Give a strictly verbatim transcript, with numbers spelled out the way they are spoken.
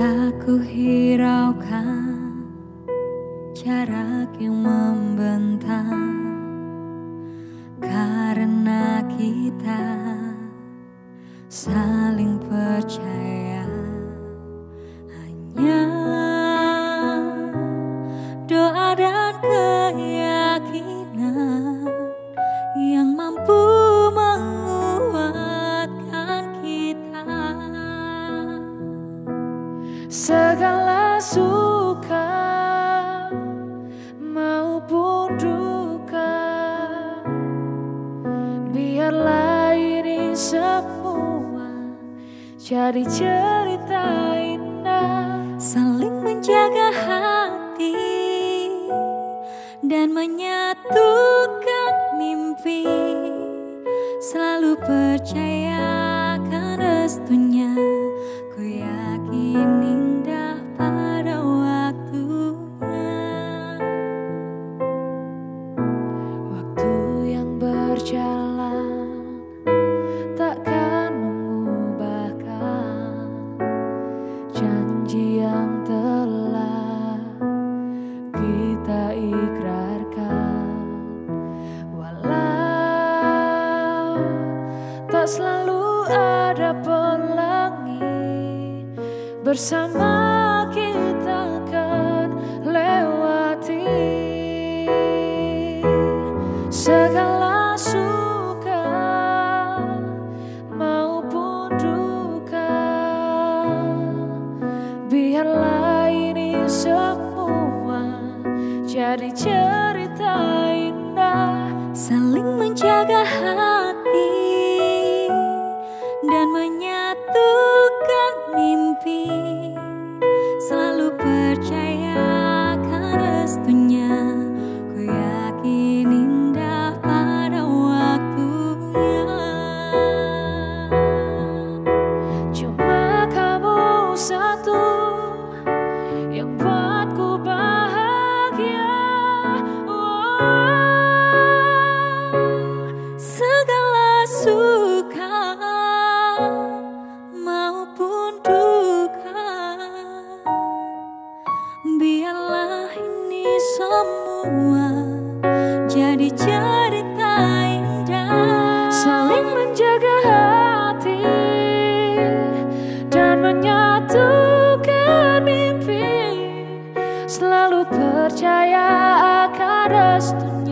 Tak ku hiraukan jarak yang membentang, karena kita saling percaya. Hanya doa dan keyakinan yang mampu menguatkan kita. Segala suka maupun duka, biarlah ini semua jadi cerita indah. Saling menjaga hati dan menyatukan mimpi, selalu percaya akan restunya. Ku yakin indah pada waktunya. Waktu yang berjalan takkan mengubahkan janji yang telah kita ikrarkan. Walau tak selalu ada pelangi, bersama kita akan lewati segala suka maupun duka. Biarlah ini semua jadi cerita indah. Saling menjaga hati dan menyatukan mimpi, selalu percaya akan restunya. Ku yakin indah pada waktunya. Cuma kamu satu yang buatku bahagia. Oh, Segala suka maupun duka, biarlah ini semua jadi cerita indah. saling menjaga hati dan menyatukan mimpi, selalu percaya akan restunya.